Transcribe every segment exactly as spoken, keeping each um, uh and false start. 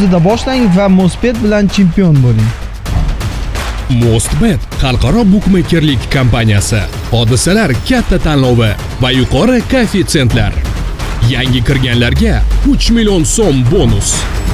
o'zida boshlang va Mosbet bilan chempion bo'ling. Mosbet xalqaro bukmekerlik kompaniyasi. Hodisalar katta tanlovi va yuqori koeffitsiyentlar. Yangi kirganlarga uch million so'm bonus.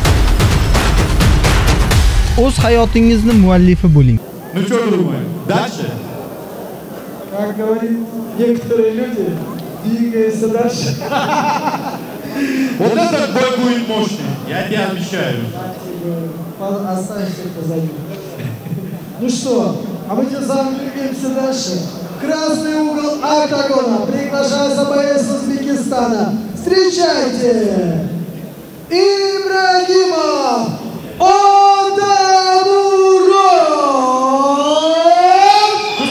O'z hayotingizni muallifi bo'ling. Ну что думаем? Дальше? Как говорит некоторые люди, двигайся дальше. Вот этот бой будет мощный, я тебе обещаю. Оставьте позади. Ну что, а мы тем самым двигаемся дальше. Красный угол октагона. Приглашается боец Узбекистана. Встречайте! Ибрагимов Отамурод!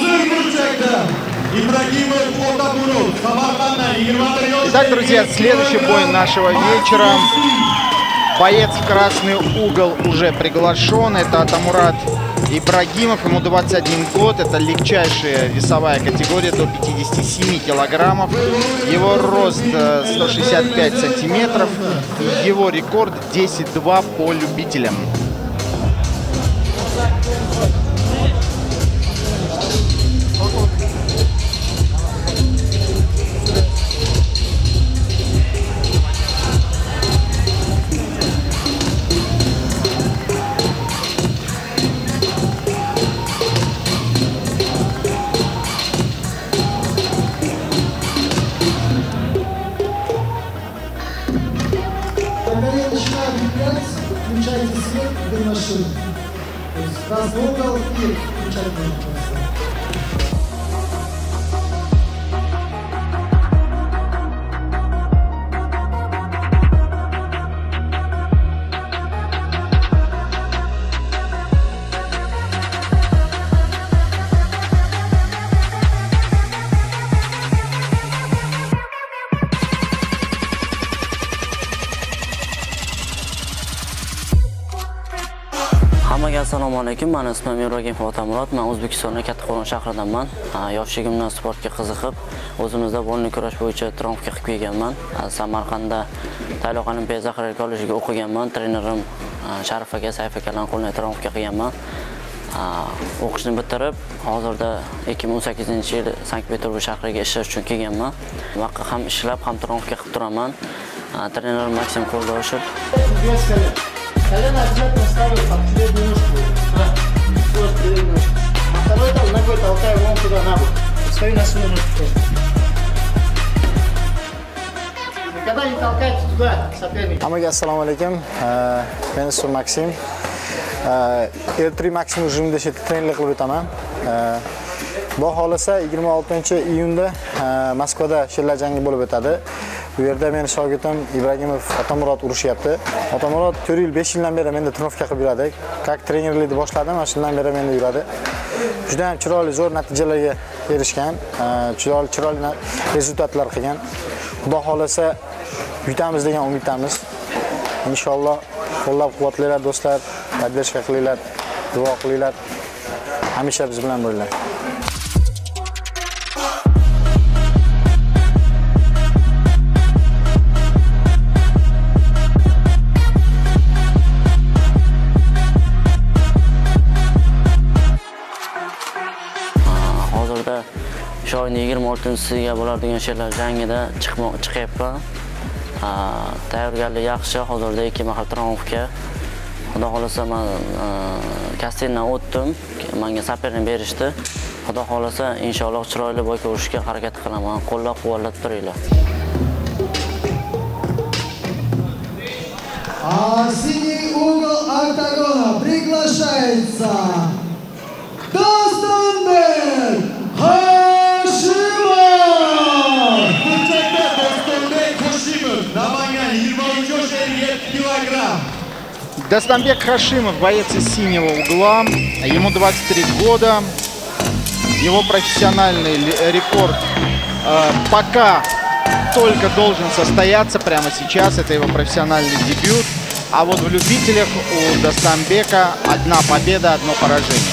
Ибрагимов Отамурод. Итак, друзья, следующий бой нашего вечера. Боец в красный угол уже приглашен. Это Отамурод Ибрагимов, ему двадцать один год. Это легчайшая весовая категория до пятидесяти семи килограммов. Его рост сто шестьдесят пять сантиметров. И его рекорд десять два по любителям. Включайте свет и машину. То есть красный угол и включайте. Hammaga assalomu alaykum. Men ismim Ibragimov Otamurod. Men O'zbekistonning Kattaqo'rg'on shahridanman. Yoshligimdan sportga qiziqib, o'zimizda bo'lni kurash bo'yicha tromka qilib kelganman. Samarqandda Tayloq Olimpiya zaxira kollejiga o'qiganman. Trenerim Sharif aka, Sayf akalarning qo'lida tromka qilganman. O'qishni bitirib, hozirda ikki ming o'n sakkizinchi yil Sankt-Peterburg shahriga ishlash uchun kelganman. Vaqt ham ishlab, ham tromka qilib turaman. Trenerim Maksim Qo'ldoshev. Колено обязательно ставим под переднюю ножку. Вот переднюю ножку. А второй там ногой толкаем вон туда на бок. Пускай на свою ножку. Никогда не толкайте туда соперника. Hammaga assalomu alaykum. Men ismim Maksim. L три Maksim rejimida trenerlik qilib o'taman. Bu xolasa yigirma oltinchi iyunda Moskvada shillar jangi bo'lib o'tadi. Bu yerda meni shogirdim Ibragimov Otamurod urushyapti. Otamurod to'rt yil besh yildan beri menda trenorovka qilib yuradi. Как trenerlikni boshladim, mana shundan beri menda yuradi. Juda ham chiroyli zo'r natijalarga erishgan, chiroyli chiroyli rezultatlar qilgan. Xudo xolasa yutamiz degan umiddamiz. Inshaalloh qo'llab-quvvatlanglar do'stlar, podдержка qilinglar, duo qilinglar. Hamisha biz bilan bo'linglar. Hozirda shu oyning yigirma oltinchisiga bo'ladigan sherlar jangida chiqyapman. Tayyorgarlik yaxshi. Hozirda ikki mahal tromka. Xudo xolasa men kastingdan o'tdim. Menga saperni berishdi. Xudo xolasa inshaalloh chiroyli bo'y ko'rishga harakat qilaman. Qo'llab-quvvatlab turinglar. А синий угол октагона приглашается Достонбек Хашимов! Достонбек Хашимов, Namangan, yigirma uch yosh, ellik килограмм. Достонбек Хашимов, боец из синего угла. Ему двадцать три года. Его профессиональный рекорд э, пока только должен состояться прямо сейчас. Это его профессиональный дебют. А вот в любителях у Достонбека одна победа, одно поражение.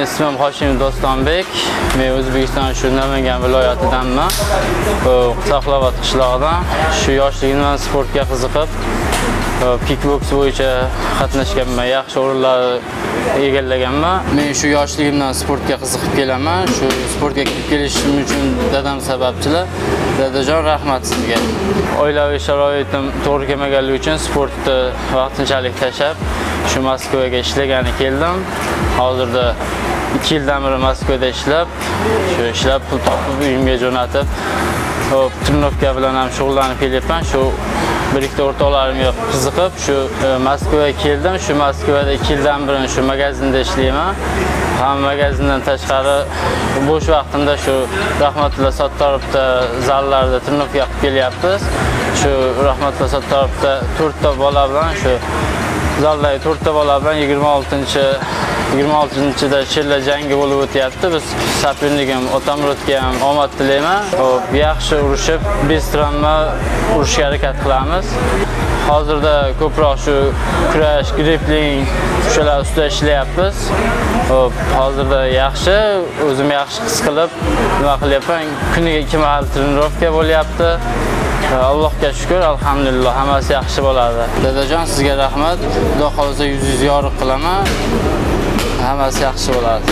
Mening ismim Hoshimov Dostonbek. Men O'zbekiston shu Namangan viloyatidanman. Saqlavot qishlog'idan. Shu yoshligimdan sportga qiziqib, kickboks bo'yicha qatnashganman, yaxshi o'rinlar egallaganman. Men shu yoshligimdan sportga qiziqib kelaman. Shu sportga kirib kelishim uchun dadam sababchilar. Dadajon, rahmat sizga. Oilaviy sharoitim to'g'ri kelmaganligi uchun sportni vaqtinchalik tashlab, shu Moskvaga ishlagani keldim. Hozirda ikki yildan beri Moskvada ishlab, shu ishlab pul topib uyimga jo'natib, hop, trenirovka bilan ham shug'ullanib kelyapman. Shu bir ikkita o'rtoqlarimga qiziqib, shu Moskvaga keldim. Shu Moskvada ikki yildan beri shu magazinda ishlayman. Ham magazindan tashqari bo'sh vaqtimda shu Rahmatullo Sattorovda zallarda trenirovka qilib kelyapmiz. Shu Rahmatullo Sattorovda to'rtta bola bilan shu zaldagi to'rtta bola bilan yigirma oltinchi yigirma oltinchida Chilla jangi bo'lib o'tyapti. Biz sapirnigim Otamurodga ham omad tilayman. Xo'p, yaxshi urushib, bestranma urushga harakat qilamiz. Hozirda ko'proq shu kurash, gripling shular ustida ishlayapmiz. Xo'p, hozirda yaxshi, o'zim yaxshi his qilib nima qilyapman. Kuniga ikki mahal trenirovka bo'lyapti. Allohga shukr, alhamdulillah, hammasi yaxshi bo'ladi. Dadajon, sizga rahmat. Xudo xolisa yuzingizni yorug' qilaman. Hammasi yaxshi bo'ladi.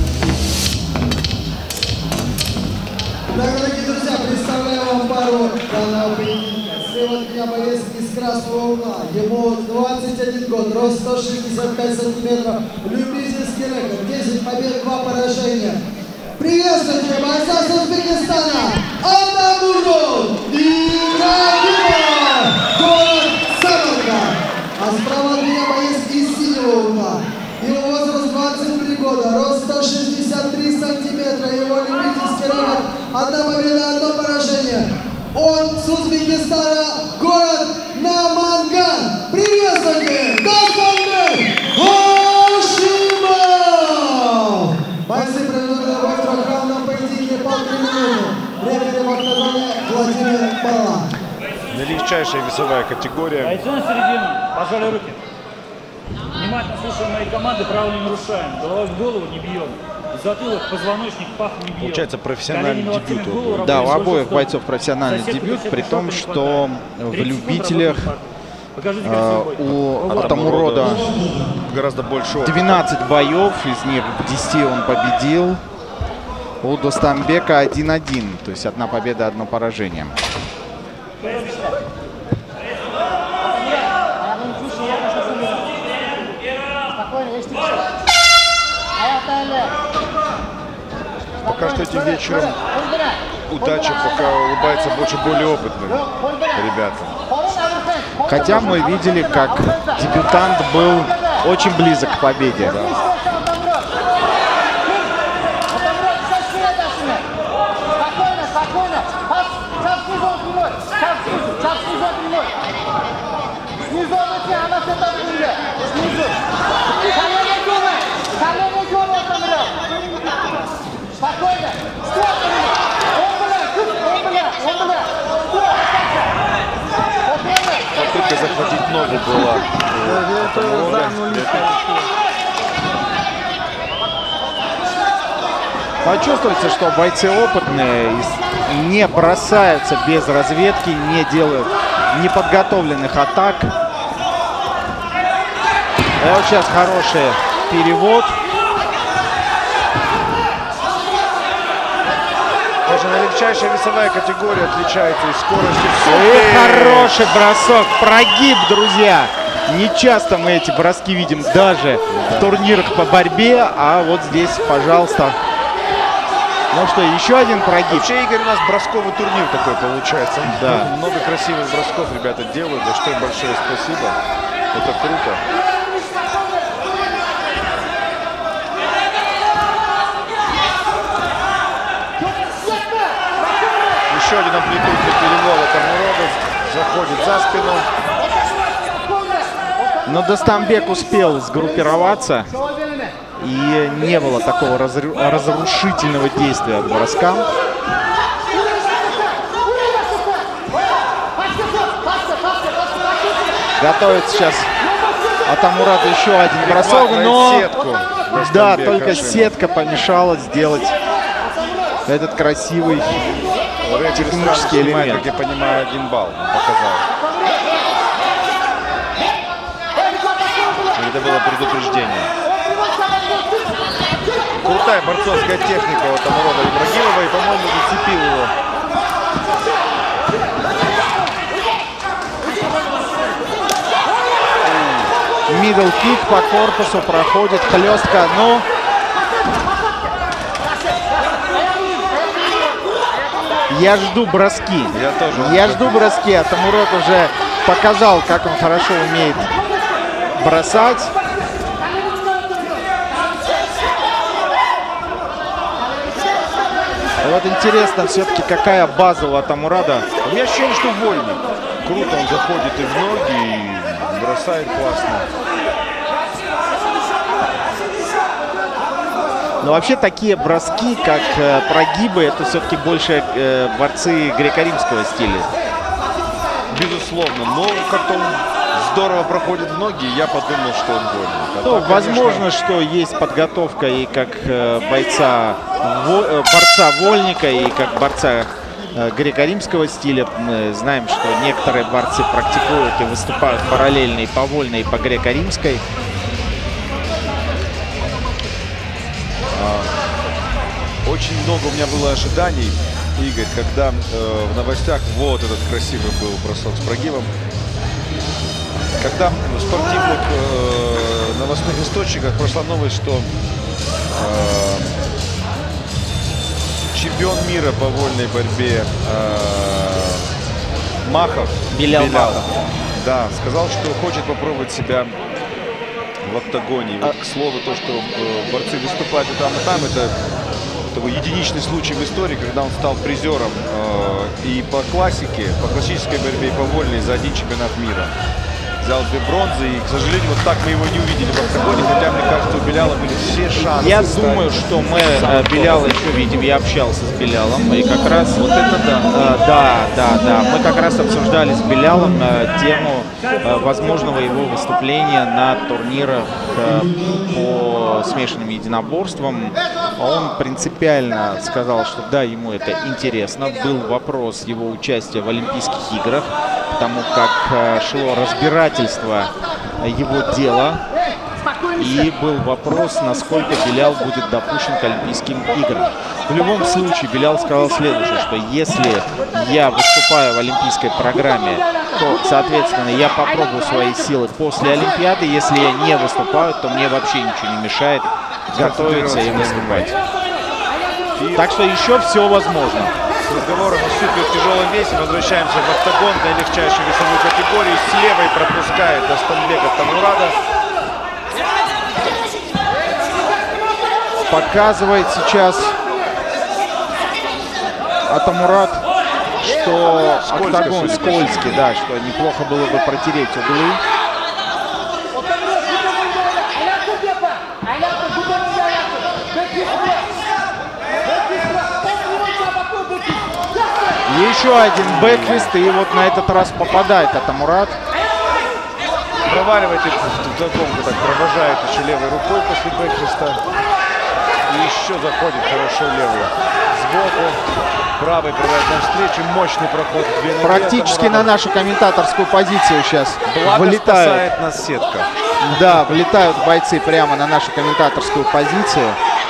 Дорогие друзья, представляю вам пару данного поединка. Слева от меня боец из красного угла. Ему двадцать один год, рост сто шестьдесят пять сантиметров, любительский рекорд, десять побед, два поражения. Приветствуйте бойца с Узбекистана, Атамурод Ибрагимов, город Самарканд. А справа от меня боец из синего угла. Его возраст двадцать три года, рост сто шестьдесят три сантиметра, его любительский рекорд, одна победа, одно поражение. Он с Узбекистана, город Наманган. Приветствуйте, Достонбек Хошимов! Бойцы проведут бой в трехраундном поединке по три минуты. Рефери в октагоне Владимир Бала. Легчайшая весовая категория. Бойцы на середину, пожали руки. Внимательно слушаем мои команды, правила не нарушаем. Головой в голову не бьем. Затылок, позвоночник, пах не бьем. Получается профессиональный дебют. Да, у обоих бойцов профессиональный дебют, при том, что в любителях э, у Атамурода гораздо больше опыта. двенадцать боев, из них в десяти он победил. У Достонбека один-один, то есть одна победа, одно поражение. Пока что этим вечером удача пока улыбается больше более опытным ребятам. Хотя мы видели, как дебютант был очень близок к победе. Да. Попытка захватить ногу была. Почувствуется, что бойцы опытные не бросаются без разведки, не делают неподготовленных атак. И вот сейчас хороший перевод. Даже легчайшая весовая категория отличается и скоростью. И хороший бросок, прогиб, друзья. Не часто мы эти броски видим даже в турнирах по борьбе, а вот здесь, пожалуйста. Ну что, еще один прогиб. Вообще, Игорь, у нас бросковый турнир такой получается. Да. Много красивых бросков ребята делают, за что им большое спасибо. Это круто. Еще один амплитудный перевод от Атамуродов. Заходит за спину. Но Достонбек успел сгруппироваться. И не было такого разру разрушительного действия от броска. Готовится сейчас Атамурод еще один бросок, но... Да, только сетка помешала сделать этот красивый технический элемент. Как я понимаю, один балл показал. Это было предупреждение. Крутая борцовская техника у Тамурода Ибрагимова, и, по-моему, зацепил его. Мидл кик по корпусу проходит хлестко, но я жду броски. Я тоже. Я жду броски, а Тамурод уже показал, как он хорошо умеет бросать. Вот интересно все-таки, какая база у Атамурада. У меня ощущение, что вольник. Круто он заходит и в ноги, и бросает классно. Но вообще такие броски, как э, прогибы, это все-таки больше э, борцы греко-римского стиля. Безусловно, но как-то он здорово проходит в ноги, я подумал, что он вольник. А Ну, так, возможно, конечно... что есть подготовка и как э, бойца, во, э, борца вольника, и как борца э, греко-римского стиля. Мы знаем, что некоторые борцы практикуют и выступают параллельно и по вольной, и по греко-римской. Очень много у меня было ожиданий, Игорь, когда э, в новостях вот этот красивый был бросок с прогибом. Когда в спортивных э, новостных источниках прошла новость, что э, чемпион мира по вольной борьбе э, Махов, Белял Белял, Махов. да, сказал, что хочет попробовать себя в октагоне. И вот, к слову, то, что э, борцы выступают и там, и там, это такой единичный случай в истории, когда он стал призером э, и по классике, по классической борьбе, и по вольной за один чемпионат мира. Взял две бронзы, и, к сожалению, вот так мы его не увидели в октагоне, хотя, мне кажется, у Беляла были все шансы. Я думаю, что мы э, Беляла еще видим. Я общался с Белялом, и как раз вот это да, э, да, да, да. Мы как раз обсуждали с Белялом э, тему э, возможного его выступления на турнирах э, по смешанным единоборствам. Он принципиально сказал, что да, ему это интересно. Был вопрос его участия в Олимпийских играх, потому как э, шло разбирательство его дела. И был вопрос, насколько Белял будет допущен к Олимпийским играм. В любом случае, Белял сказал следующее, что если я выступаю в олимпийской программе, то, соответственно, я попробую свои силы после Олимпиады. Если я не выступаю, то мне вообще ничего не мешает готовиться и выступать. И... Так что еще все возможно. С разговором о супер тяжелом весе возвращаемся в октагон на легчайшую весовую категорию. С левой пропускает Дастанбека Тамурада. Показывает сейчас Атамурад, что Скользко, октагон скользкий, да, что неплохо было бы протереть углы. Еще один бэкфист, и вот на этот раз попадает Атамурад. Проваливает в загонку, так провожает еще левой рукой после бэкфиста. И еще заходит хорошо левую сбоку. Правый прыгает навстречу. Мощный проход. Практически на нашу комментаторскую позицию сейчас Благо вылетает. Спасает нас сетка. Да, влетают бойцы прямо на нашу комментаторскую позицию.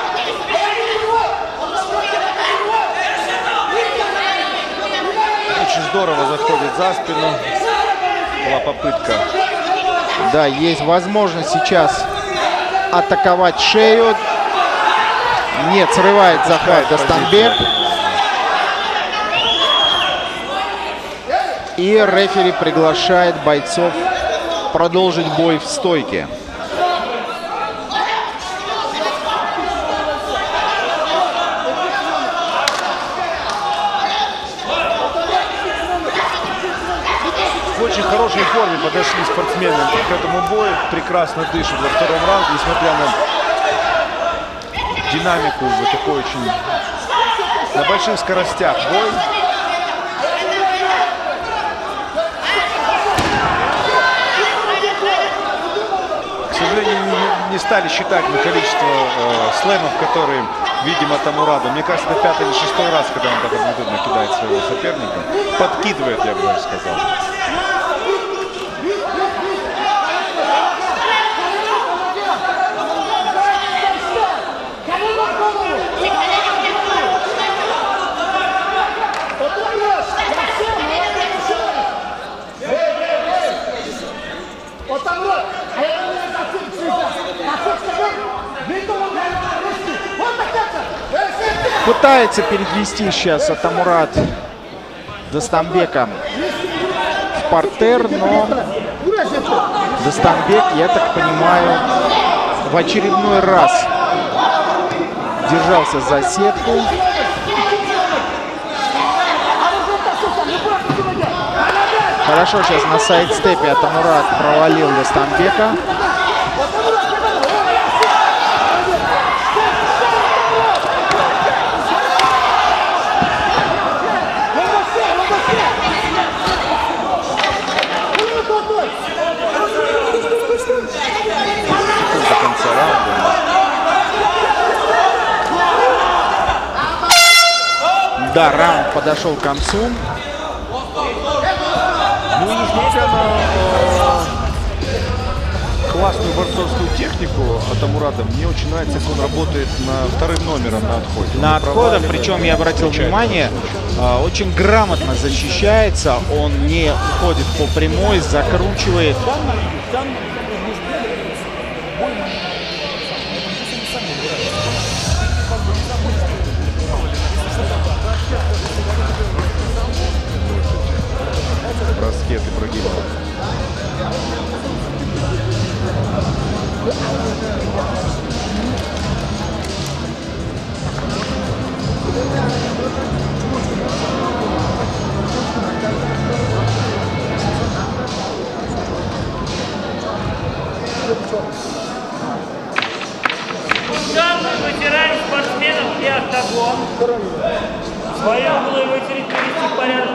Очень здорово заходит за спину. Была попытка. Да, есть возможность сейчас атаковать шею. Нет, срывает захват Дастанбек. И рефери приглашает бойцов продолжить бой в стойке. В очень хорошей форме подошли спортсмены к этому бою. Прекрасно дышат во втором раунде, несмотря на динамику, вот такой очень на больших скоростях бой. К сожалению, не, не, стали считать на количество э, слэмов, которые видим от Амурада. Мне кажется, это пятый или шестой раз, когда он так амплитудно кидает своего соперника. Подкидывает, я бы даже сказал. Пытается перевести сейчас Атамурат Достамбека в партер, но Достамбек, я так понимаю, в очередной раз держался за сетку. Хорошо, сейчас на сайдстепе Атамурат провалил Достамбека. Да, раунд подошел к концу. Ну, несмотря на э, классную борцовскую технику от Амурада, мне очень нравится, как он работает на вторым номером на отходе. На отходе, причем я обратил внимание, э, очень грамотно защищается, он не уходит по прямой, закручивает. Браскет Ибрагимова. Вытираем спортсменов и октагон. Свои углы вытереть, привести в порядок.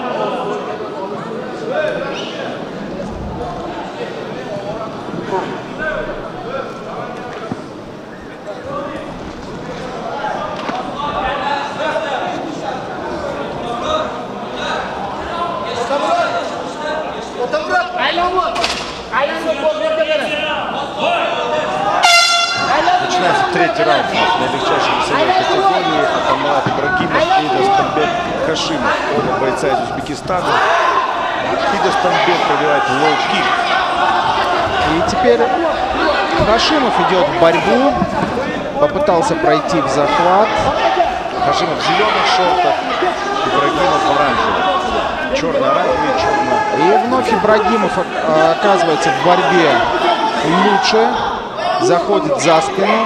Начинается третий раунд на легчайшей весовой категории. Атамурат Ибрагимов и Достамбек Хашимов. Оба бойца из Узбекистана. И Достамбек пробивает лоу-кик. И теперь Хашимов идет в борьбу. Попытался пройти в захват. Хашимов в зеленых шортах, Ибрагимов в оранжевых. Черно-оранжевый, черно. И вновь Ибрагимов оказывается в борьбе лучше. Заходит за спину.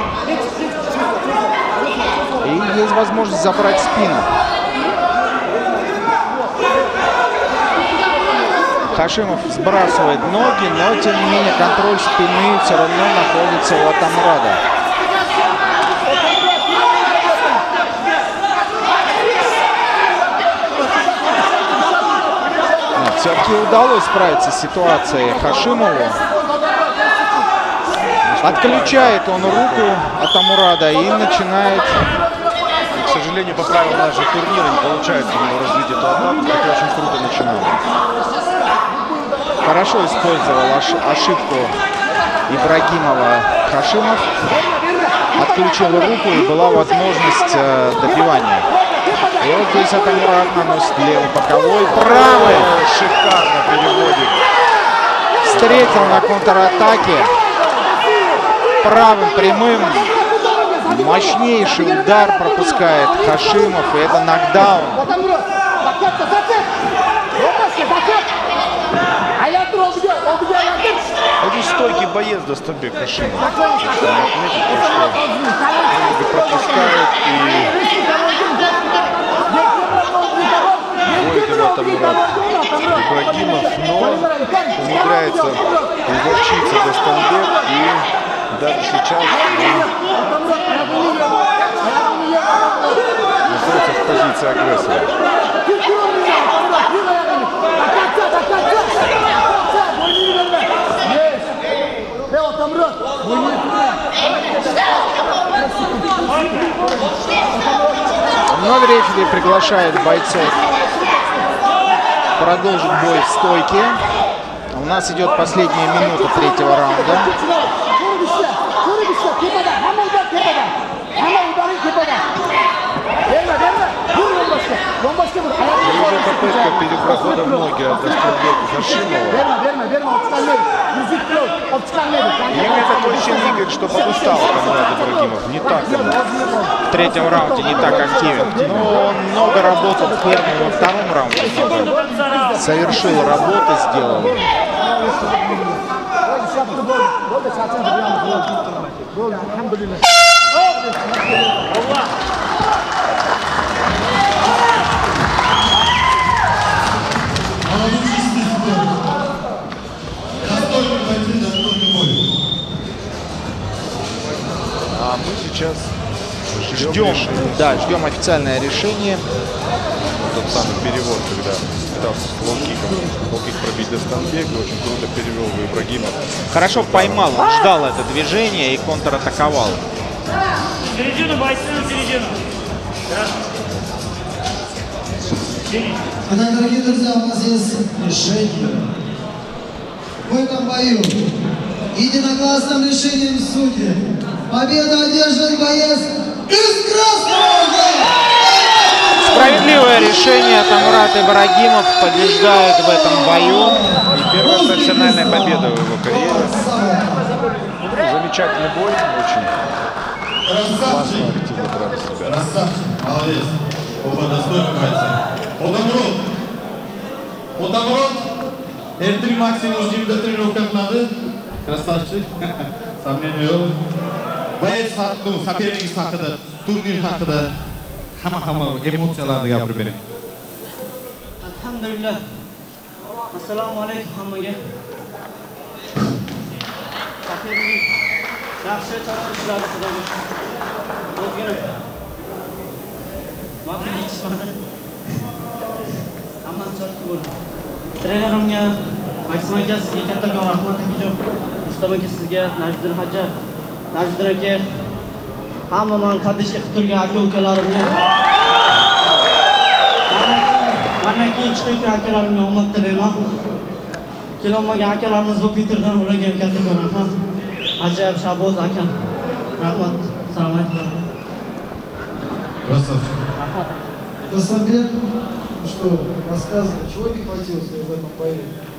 И есть возможность забрать спину. Хашимов сбрасывает ноги, но тем не менее контроль спины все равно находится у Атамурада. Все-таки удалось справиться с ситуацией Хашимову. Отключает он руку Атамурада и начинает... К сожалению, по правилам нашего турнира не получается у него развить эту атаку, хотя очень круто начинал. Хорошо использовал ошибку Ибрагимова Хашимов. Отключил руку и была возможность добивания. И вот здесь Атамурад наносит левый боковой, правый. Шикарно переводит. Встретил на контратаке. Правым прямым. Мощнейший удар пропускает Хашимов. И это нокдаун. Очень стойкий боец Достамбек Хашимов. Он пропускает и вводит его Атамурат Ибрагимов, но умудряется изловчиться Достамбек и даже сейчас находится в позиции агрессора. рефери приглашает бойцов продолжить бой в стойке. У нас идет последняя минута третьего раунда. И уже попытка перепрохода в ноги от Астурбека Хашимова. И это очень двигает, что подустал Конрад Ибрагимов. Не так он в третьем раунде не так активен. Но он много работал в первом и во втором раунде. Много совершил работы, сделал. А мы сейчас ждем, ждем решения. Да, ждем официальное решение. Тот самый перевод, когда пытался с лоу-киком, лоу-кик пробить Дастанбек, очень круто перевел в Ибрагимов. Хорошо поймал, он ждал это движение и контратаковал. Середину, бойцы на середину. Итак, дорогие друзья, у нас есть решение. В этом бою единогласным решением судей победу одерживает боец из красного угла. Справедливое решение. Тамурат Ибрагимов побеждает в этом бою. И первая профессиональная победа в его карьере. Замечательный бой, очень классно, активно дрался себя. Красавчик, молодец. Оба достойны бойцы. Otamurod. Otamurod. эр три максимум жимда тренировка qiladi. Красавчик. Сомнений yo'q. Boyaz haqida, soperningiz haqida, turnir haqida hamma-hamma emotsiyalarni gapirib bering. Alhamdulillah. Assalomu alaykum hammaga. Soperning yaxshi chaqirishlari xudoga shukr. O'zgina. Vaqt yetishmadi. Hammasi joyida bo'ldi. Trenerimga, Maksim aka sizga kattakon rahmat akajon. Rustam aka sizga, Najdin Hajja, Najdin aka, hamma men qadishga qilib turgan aka-ukalarimga. Mana keyin chiqayotgan akalarimga omad tilayman. Kelolmagan akalarimiz bu Peterdan ularga kattakon rahmat. Ajab Shaboz akam. Rahmat. Assalomu alaykum. Красавчик. Дастанбек, ну что, рассказывай, чего не хватило в этом бою?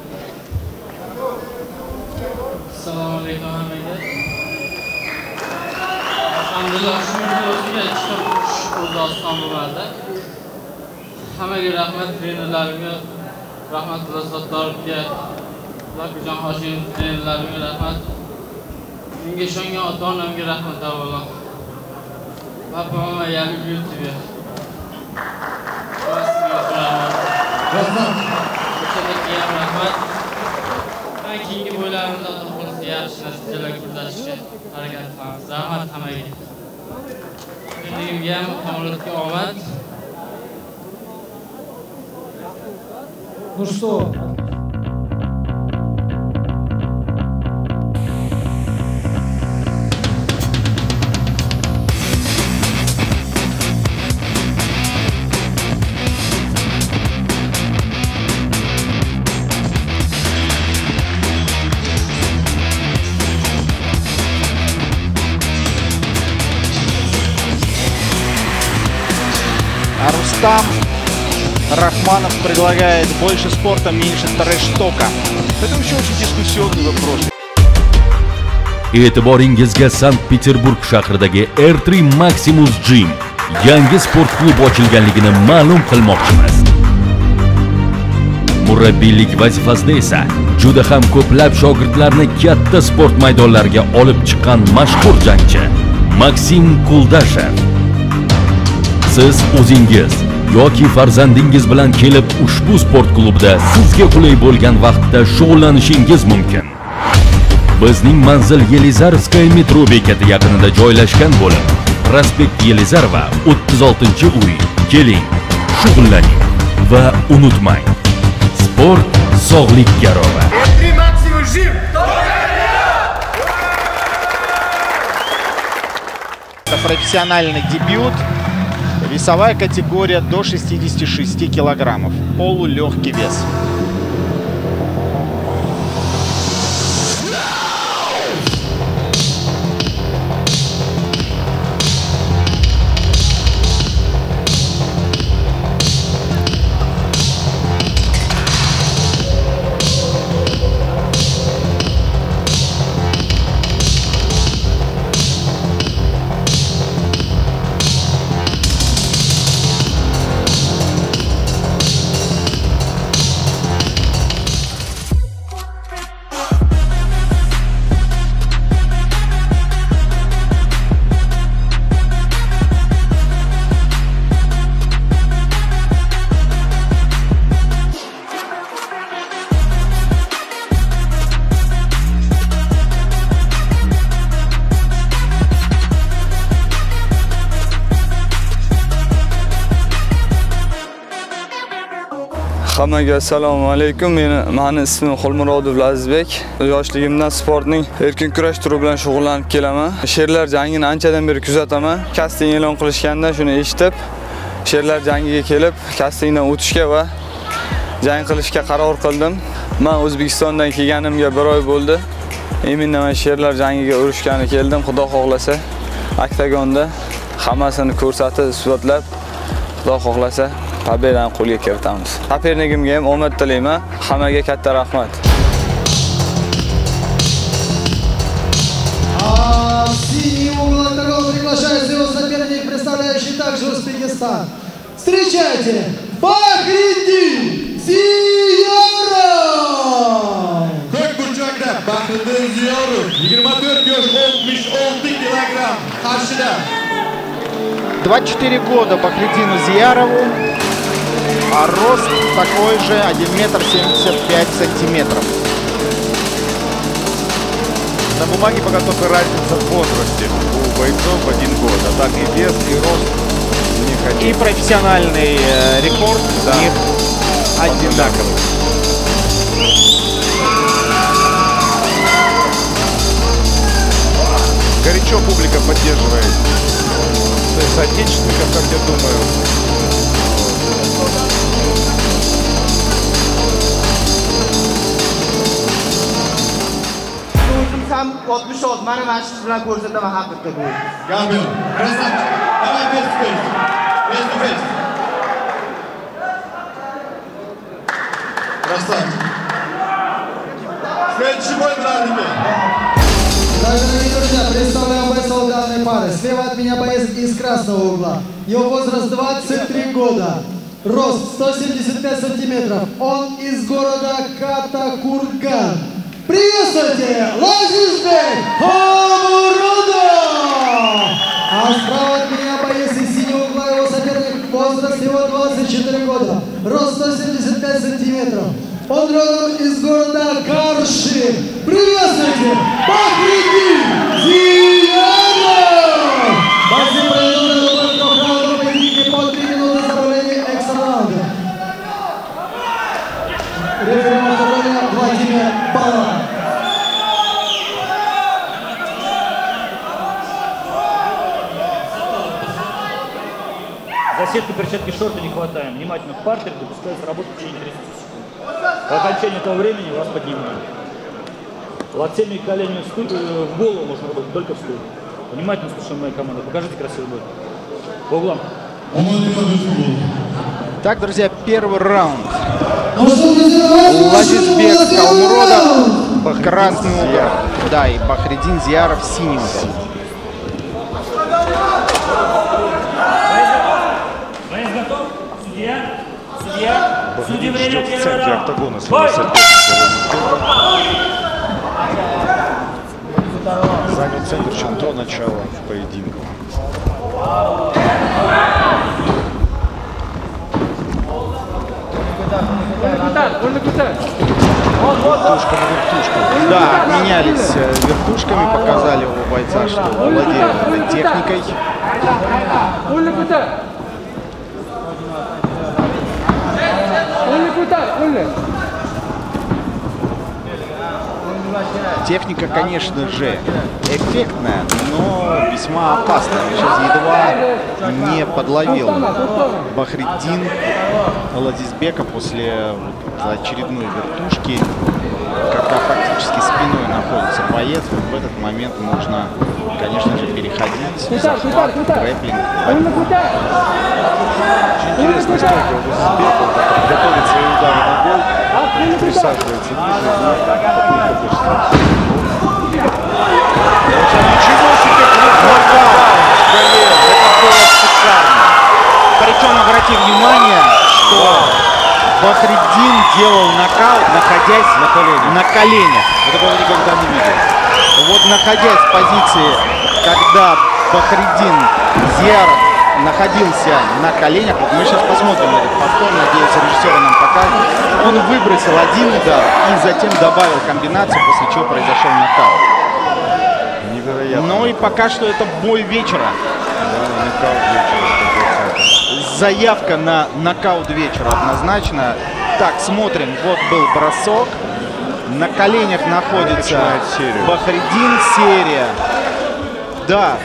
Assalomu alaykum hammaga. Alhamdulillah, shunday o'ziga chiqib o'zi oson bo'lmadi. Hammaga rahmat, trenerlarimga rahmat, Sattorovga, Zokirjon Hoshimov trenerlarimga rahmat. Menga ishongan ota-onamga rahmat avvalo. Papa, mama, yarib YouTube'ga. O'shalarga ham rahmat. Men keyingi bo'ylarimda Xudo xohlasa yaxshi natijalar ko'rsatishga harakat qilamiz. Rahmat hammaga. Menimga ham Tamuratga omad. Ну что? Рустам Рахманов предлагает больше спорта, меньше трэш-тока. Это вообще очень дискуссионный вопрос. E'tiboringizga Sankt-Peterburg shahridagi эр три Maximus Gym yangi sport klubi ochilganligini ma'lum qilmoqchimiz. Murabbiylik vazifasida esa juda ham ko'plab shogirdlarni katta sport maydonlariga olib chiqqan mashhur jangchi Maksim Kuldashev. Siz o'zingiz yoki farzandingiz bilan kelib ushbu sport klubida sizga qulay bo'lgan vaqtda shug'ullanishingiz mumkin. Bizning manzil Yelizarskaya metro bekati yaqinida joylashgan bo'lib, Prospekt Yelizarova o'ttiz oltinchi uy. Keling, shug'ullaning va unutmang. Sport sog'lik garovi. эр три Maximus Gym. Это профессиональный дебют. Весовая категория до шестидесяти шести килограммов. Полулегкий вес. Hammaga assalomu alaykum. Meni meni ismim Xolmurodov Lazizbek. Yoshligimdan sportning erkin kurash turi bilan shug'ullanib kelaman. Sherlar jangini anchadan beri kuzataman. Kasting e'lon qilishganda shuni eshitib, sherlar jangiga kelib, kastingdan o'tishga va jang qilishga qaror qildim. Men O'zbekistondan kelganimga bir oy bo'ldi. Eminman sherlar jangiga urishgani keldim. Xudo xohlasa, oktagonda hammasini ko'rsatib, isbotlab, Xudo xohlasa Победani qo'lga kiritamiz. Sopernikimga ham omad tilayman. Hammaga katta rahmat. А в синий угол октагона приглашается его соперник, представляющий также Узбекистан. Встречайте, Bahriddin Ziyorov! Ko'k burchakda Bahriddin Ziyorov yigirma to'rt yosh oltmish olti kilogramm qarshida. двадцать четыре года Бахриддину Зиярову, а рост такой же один метр семьдесят пять сантиметров. На бумаге пока только разница в возрасте у бойцов в один год, а так и вес, и рост у них один. И профессиональный э, рекорд да. у них одинаковый. Горячо публика поддерживает своих соотечественников, как я думаю. Ham oltmish olti mana mana shu bilan ko'rsataman haqiqatda bu. Gabriel, красавчик. Давай face to face. Face to face. Красавчик. Следующий бой, братики. Дорогие друзья, представляем бойцов данной пары. Слева от меня боец из красного угла. Его возраст двадцать три года. Рост сто семьдесят пять сантиметров. Он из города Катакурган. Приветствуйте, Lazizbek Xolmurodov! А справа от меня боец из синего угла, его соперник, возраст его двадцать четыре года. Рост сто семьдесят пять сантиметров. Он родом из города Карши. Приветствуйте, Bahriddin Ziyorov! Бойцы проведут эту трехраундовую поединки по три минуты заправления экстра-раунда. Рефери Владимир Балан. Засетки, перчатки, шорты не хватаем. Внимательно в партере, допускается работа в течение тридцати секунд. По окончании этого времени вас поднимаем. Локтями и коленями в, стуль, в голову можно работать, только в стул. Внимательно слушаем мою команду. Покажите красивый бой. По углам. Так, друзья, первый раунд. Lazizbek Xolmurodov, красный угол. Да, и Bahriddin Ziyorov, синий угол. Боец готов? Судья? Судья? Судья, время в центре октагона своего соперника. Занял центр еще до начала поединка. Вертушка на вертушку. Да, обменялись вертушками, показали у бойца, что владеет этой техникой. Техника, конечно же, эффектная, но весьма опасная. Сейчас едва не подловил Бахриддин Ладизбека после очередной вертушки, когда фактически спиной находится боец. В этот момент нужно, конечно же, переходить, захват, грэпплинг. Очень интересная стойка у Ладизбека, он готовит свои удары на гол, присаживается ниже. Ничего себе! Это было шикарно. Причем обрати внимание, что Бахриддин делал нокаут, находясь на коленях. На коленях. Это он никогда не видел. Вот находясь в позиции, когда Бахриддин Зияров находился на коленях, вот мы сейчас посмотрим этот повтор, надеюсь, режиссер нам покажет. Он выбросил один удар и затем добавил комбинацию, после чего произошел нокаут. Невероятно. Ну и пока что это бой вечера. Да, нокаут вечера. Заявка на нокаут вечера однозначно. Так, смотрим, вот был бросок. На коленях находится Бахриддин, серия. Да.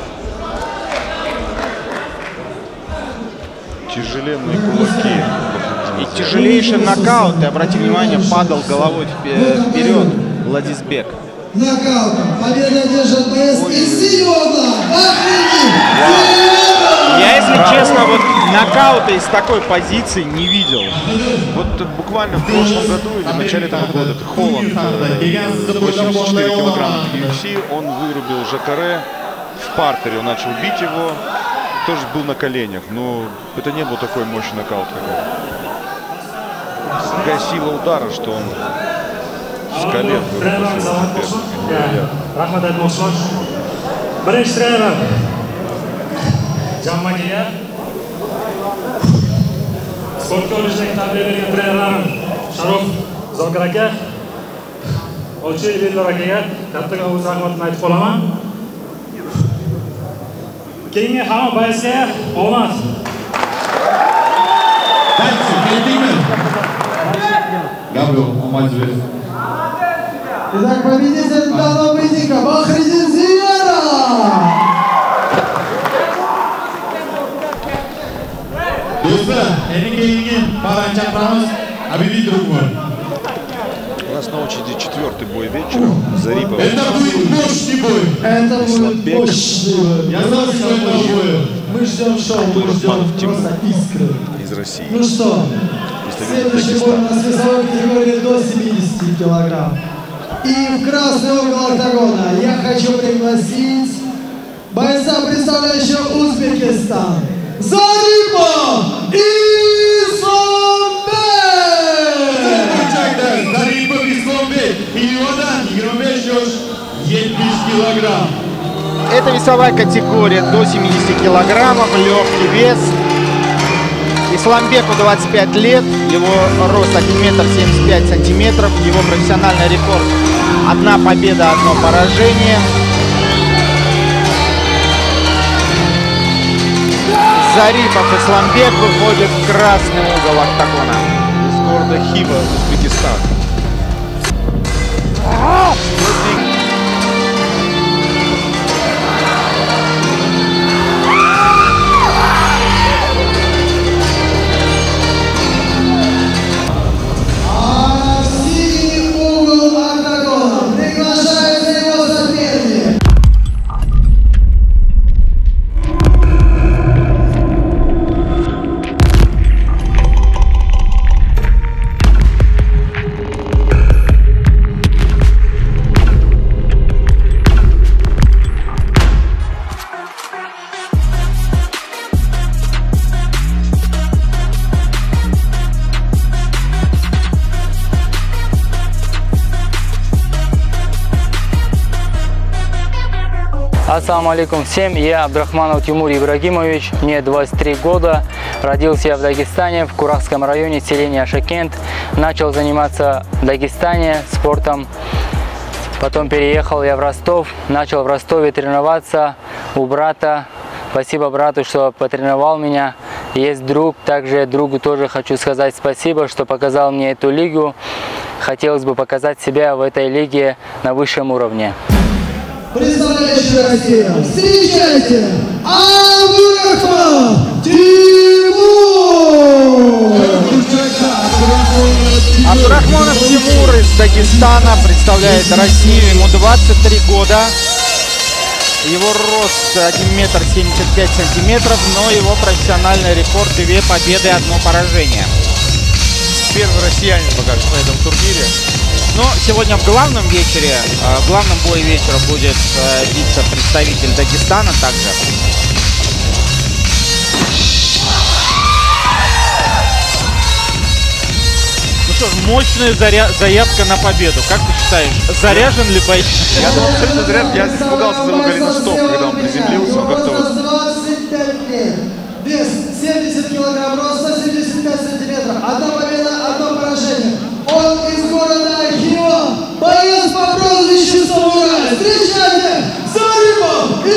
Тяжеленные кулаки. И тяжелейший нокаут. И обрати внимание, падал головой вперед Ладизбек. Нокаутом победа держит боец из синего угла Бахриддин. Я, если честно, вот нокаута из такой позиции не видел. Вот буквально в прошлом году или в начале этого года Холланд, восемьдесят четыре килограмма в ю эф си, он вырубил Жакаре в партере, он начал бить его, тоже был на коленях, но это не был такой мощный нокаут. Такая сила удара, что он с колен вырубил. Jammaga sportga olishdan tarbiya bergan trenerlarim Sharof Zokir aka, Olcha Elbeklar akaga kattakon o'z rahmatini aytib qolaman. Keyingi hamma boysga omad. Итак, победитель данного поединка Бахриддин Зияров. Do'stlar, endi keyingi baland chaqiramiz Habibiy Turkman. У нас на очереди четвертый бой вечера. Зарипов. Это будет мощный бой. Это будет мощный бой. Я знал, что это бой. Мы ждем шоу, мы ждем просто искры. Из России. Ну что, следующий бой у нас в весовой категории до семидесяти килограмм. И в красный угол октагона я хочу пригласить бойца, представляющего Узбекистан. Zaripov Islombek! Zaripov Islombek, Ильёдан, yigirma besh yosh, yetmish kilogramm. Это весовая категория до семидесяти килограммов, легкий вес. Исламбеку двадцать пять лет, его рост один метр семьдесят пять сантиметров, его профессиональный рекорд одна победа, одно поражение. Зарипов Исламбек выходит в красный угол октагона. Из города Хива, Узбекистан. А в синий угол октагона приглашается его соперник. Ассаламу алейкум всем, я Абдрахманов Тимур Ибрагимович, мне двадцать три года, родился я в Дагестане, в Курахском районе, селение Ашакент, начал заниматься в Дагестане спортом, потом переехал я в Ростов, начал в Ростове тренироваться у брата, спасибо брату, что потренировал меня, есть друг, также другу тоже хочу сказать спасибо, что показал мне эту лигу. хотелось бы показать себя в этой лиге на высшем уровне. Представляющий Россию, встречайте, Абдурахманов Тимур! Абдурахманов Тимур из Дагестана представляет Россию, ему двадцать три года. Его рост один метр семьдесят пять сантиметров, но его профессиональный рекорд — две победы, одно поражение. Первый россиянин пока что на этом турнире. Но сегодня в главном вечере, в главном бое вечера будет биться представитель Дагестана также. Ну что ж, мощная заря... заявка на победу. Как ты считаешь, заряжен ли боец? Я думал, абсолютно заряжен. Я испугался за его голеностоп, когда он приземлился. Он как-то вот... двадцать пять лет. Вес семьдесят килограмм, рост сто семьдесят пять сантиметров. Одна победа, одно поражение. Он из города Хио. Боец по прозвищу Самурай. Встречайте, Зарипов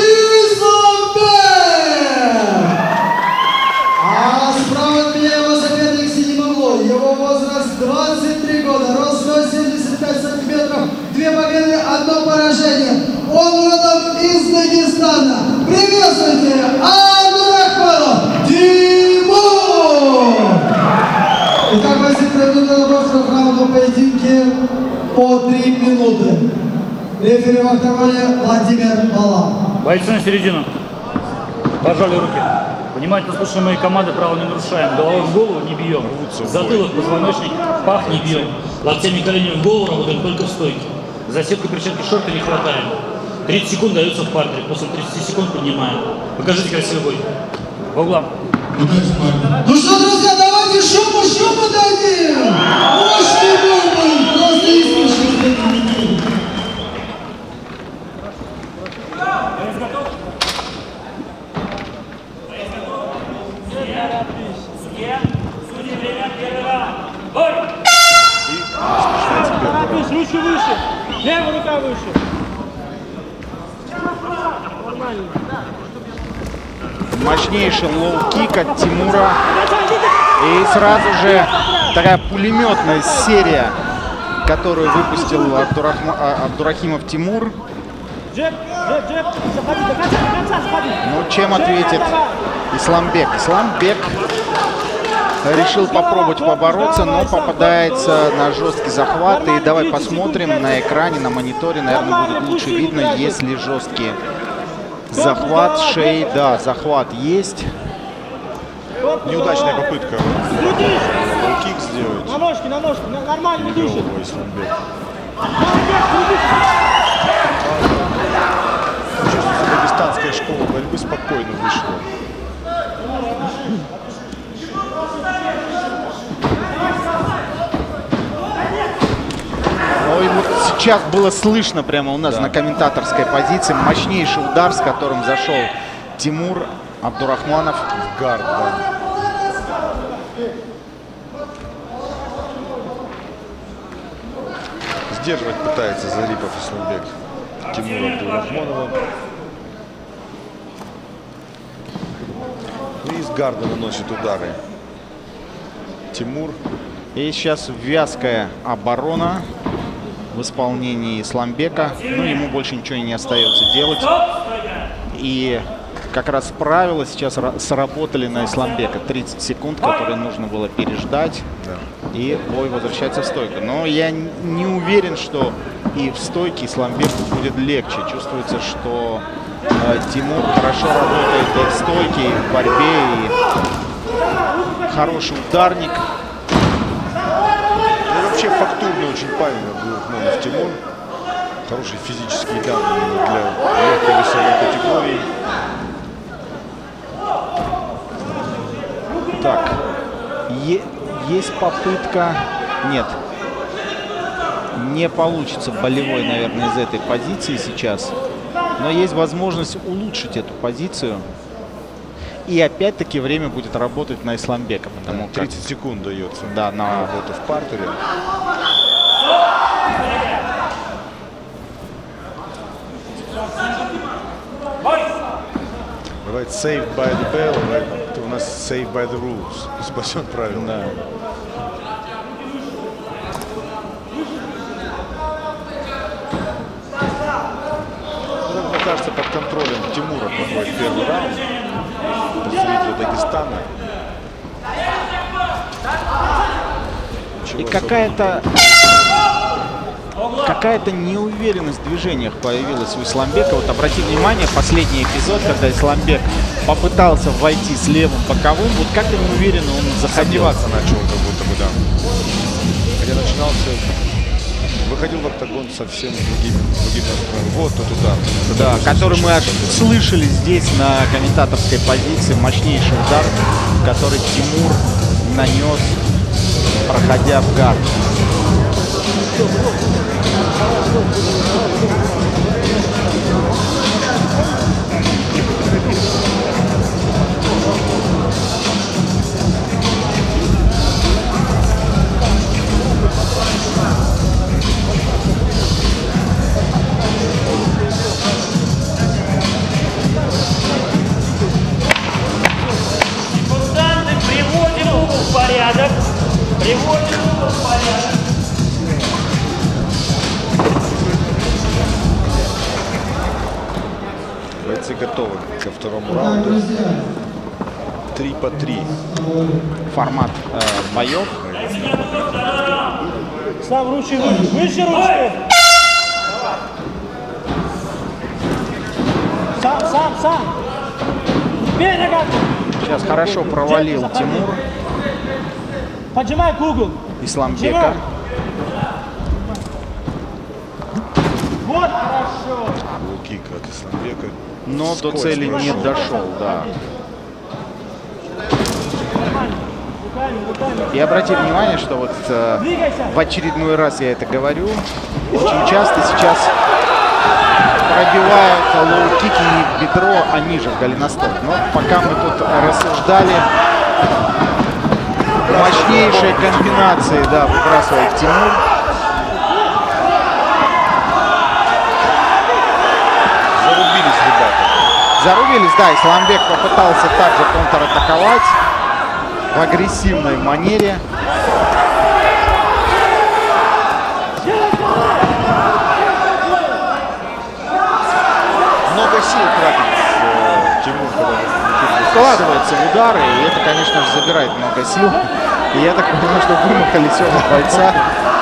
Исламбек! А справа от меня его соперник Синемогло. Его возраст двадцать три года, рост сто семьдесят пять сантиметров. Две победы, одно поражение. Он родом из Дагестана. Приветствуйте, Абдурахманов Тимур! Итак, возник пройдут в раунду поединке по три минуты. Рефери в октагоне Владимир Балан. Бойцы на середину. Пожали руки. Внимательно слушаем мои команды, право не нарушаем. Головой в голову не бьем. Затылок, позвоночник, пах не бьем. Локтями и коленями в голову работаем только в стойке. Засетку, перчатки, шорты не хватаем. тридцать секунд дается в партере. После тридцати секунд поднимаем. Покажите красивый бой. По углам. Ну что, друзья, давайте шуму, шуму дадим! Мощный бой будет, просто искренне. Руки выше, левая рука выше. Мощнейший лоу-кик от Тимура. И сразу же такая пулеметная серия, которую выпустил Абдурахма... Абдурахимов Тимур. Ну, чем ответит Исламбек? Исламбек решил попробовать побороться, но попадается на жесткий захват. И давай посмотрим на экране, на мониторе, наверное, будет лучше видно, если жесткий захват шеи. Да, захват есть. Неудачная попытка лоу-кик сделать. На ножки, на ножки, нормально не дышит. Чувствуется, дагестанская школа борьбы спокойно вышла. Ну и вот сейчас было слышно прямо у нас да. на комментаторской позиции мощнейший удар, с которым зашел Тимур Абдурахманов в гард. Да. Сдерживать пытается Зарипов Исламбек Тимура Абдурахманова. И из гарда наносит удары Тимур. И сейчас вязкая оборона в исполнении Исламбека. Ну, ему больше ничего не остается делать. И как раз правила сейчас сработали на Исламбека. тридцать секунд, которые нужно было переждать. Да. И бой возвращается в стойку. Но я не уверен, что и в стойке Исламбеку будет легче. Чувствуется, что э, Тимур хорошо работает и в стойке, и в борьбе. И хороший ударник. Ну, вообще фактурный очень парень Абдурахманов Тимур. Хорошие физические данные для легкой весовой категории. Так, е есть попытка, нет, не получится болевой, наверное, из этой позиции сейчас, но есть возможность улучшить эту позицию, и опять-таки время будет работать на Исламбека, потому как тридцать секунд дается да, на работу в партере. Бывает saved by the bell, бывает у нас saved by the rules. Спасен правильно. Да. под контролем Тимура проходит первый раунд. Представитель Дагестана. И какая-то какая-то неуверенность в движениях появилась у Исламбека. Вот обрати внимание, последний эпизод, когда Исламбек попытался войти с левым боковым, вот как-то неуверенно он заходил. Сомневаться начал, как будто бы, да. Хотя начинался, выходил в октагон совсем другим, другим настроем. Вот тот удар. Да, который мы аж слышали здесь на комментаторской позиции. Мощнейший удар, который Тимур нанес, проходя в гард. Приводим руку в порядок. Приводим руку в порядок. Бойцы готовы ко второму раунду. Три по три. Формат э, боев. Сам ручки выше, выше ручки. Сам, сам, сам. Бей ногами. Сейчас хорошо провалил Тимур Поджимай к углу. Исламбека. Вот хорошо. Лукик от Исламбека. Но до цели не дошел, да. И обрати внимание, что вот э, в очередной раз я это говорю, очень часто сейчас пробивают лоу-кики не в бедро, а ниже, в голеностоп. Но пока мы тут рассуждали, мощнейшие комбинации, да, выбрасывает Тимур. Зарубились ребята. Зарубились, да, Исламбек попытался также контратаковать в агрессивной манере. Много сил тратит э, Тимур, когда Вкладывается в удары, и это, конечно же, забирает много сил. И я так понимаю, что вымахали все на бойца.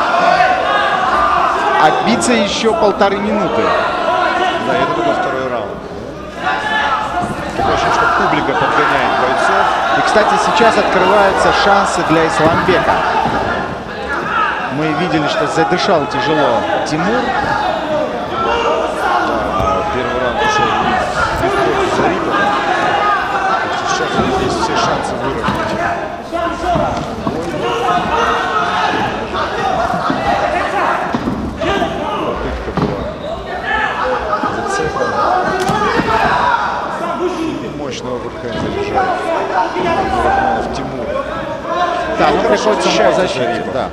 Отбиться еще полторы минуты. Да, это только второй раунд. Такое ощущение, что публика подгоняет бойцов. И, кстати, сейчас открываются шансы для Исламбека. Мы видели, что задышал тяжело Тимур. Да, первый раунд ушел в пользу Зарипова. Сейчас у них есть все шансы выровнять. Попытка была зацеплена. Мощный оверхенд заряжает Нурахманов Тимур. Да, ну приходится ему защитить, да.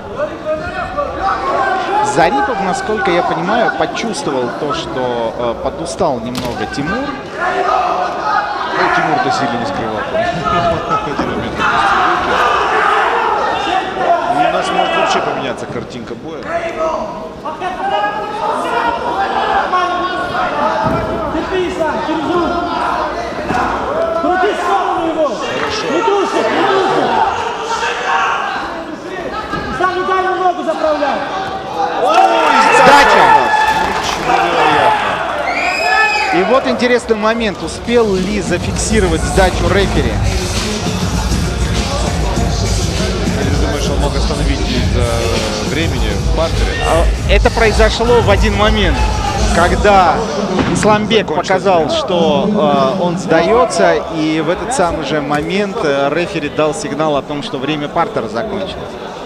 Зарипов, насколько я понимаю, почувствовал то, что э, подустал немного Тимур. Ну, Тимур-то сильно не скрывал. И у нас может вообще поменяться картинка боя. Терпи, Ислам, через руку. Крути сторону его. Не трусит, не трусит. Ислам, не дай ему ногу заправлять. Сдача! И вот интересный момент. Успел ли зафиксировать сдачу рефери? Или ты думаешь, он мог остановить из-за времени в партере? Это произошло в один момент, когда Исламбек показал, что э, он сдается, и в этот самый же момент э, рефери дал сигнал о том, что время партера закончилось.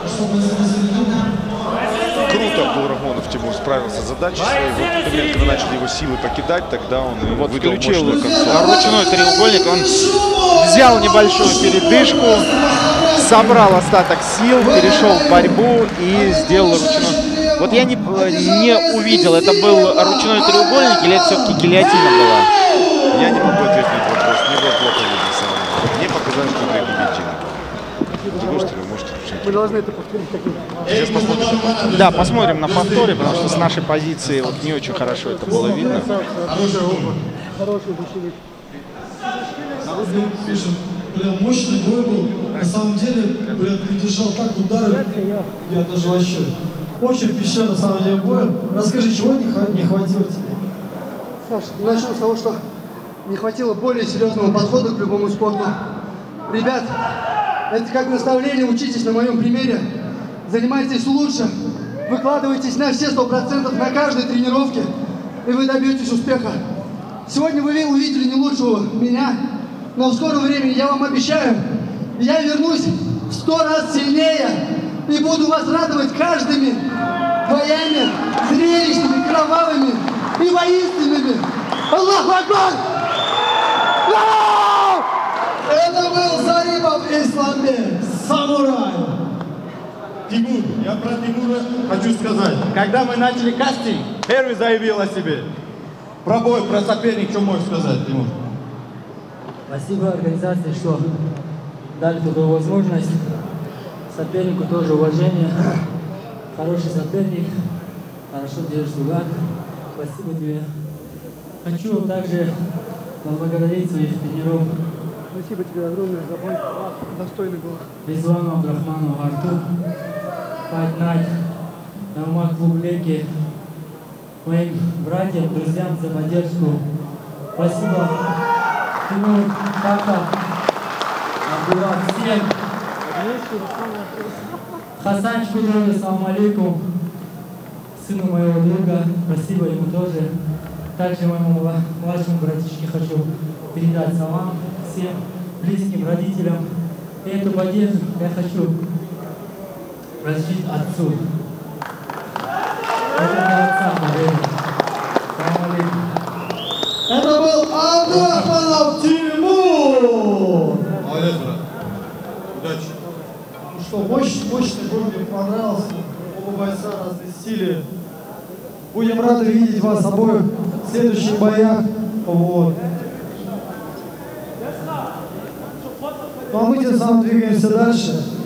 Круто Абдулрахманов Тимур справился с задачей своей. Вот в момент, когда начали его силы покидать, тогда он и Вот выдал включил мощную концовку. ручной треугольник, он взял небольшую передышку, собрал остаток сил, перешел в борьбу и сделал ручной. Вот я не, не увидел, это был ручной треугольник или это все-таки гильотина была? Я не могу ответить на этот вопрос, мне было плохо видно самому. Мне показалось, что это гильотина. С другой стороны, может, Мы должны это повторить. Сейчас посмотрим. Да, посмотрим на повторе, потому что с нашей позиции вот не очень хорошо это было видно. хороший душевик. Слушай, прям мощный бой был. На самом деле, блин, ты держал так удары. Я даже вообще очень впечатлен на самом деле боем. Расскажи, чего не, не хватило тебе? Саш, начну с того, что не хватило более серьезного подхода к любому спорту. Ребят, это как наставление, учитесь на моем примере. Занимайтесь лучше, выкладывайтесь на все сто процентов на каждой тренировке, и вы добьетесь успеха. Сегодня вы увидели не лучшего меня, но в скором времени, я вам обещаю, я вернусь в сто раз сильнее и буду вас радовать каждыми боями, зрелищными, кровавыми и воинственными. Аллаху Акбар! Это был Зарипов Исламбек, самурай. Тимур, я про Тимура хочу сказать. Когда мы начали кастинг, первый заявил о себе. Про бой, про соперник, что можешь сказать, Тимур? Спасибо организации, что дали такую возможность. Сопернику тоже уважение. Хороший соперник, хорошо держишь удар. Спасибо тебе. Хочу также поблагодарить своих тренеров. Спасибо тебе огромное за бой. Достойный был. Резвану Абдрахману Арту, Fight Night, Наумат Клублеки, моим братьям, друзьям за поддержку. Спасибо Тимур, Папа, Абдуллах, всем. Хасан Шкудрович, ассаламу алейкум, сыну моего друга, спасибо ему тоже. Также моему младшему братишке хочу передать салам всем близким родителям. И эту поддержку я хочу разжить отцу. Это для отца, наверное. Салам алейкум. Это был Абдрахманов Тимур! Молодец, брат. Удачи. Ну что, мощный, мощный бой, мне понравился. Оба бойца разные стили. Будем рады видеть вас обоих в следующих боях. Вот. Ну а мы тем самым двигаемся дальше.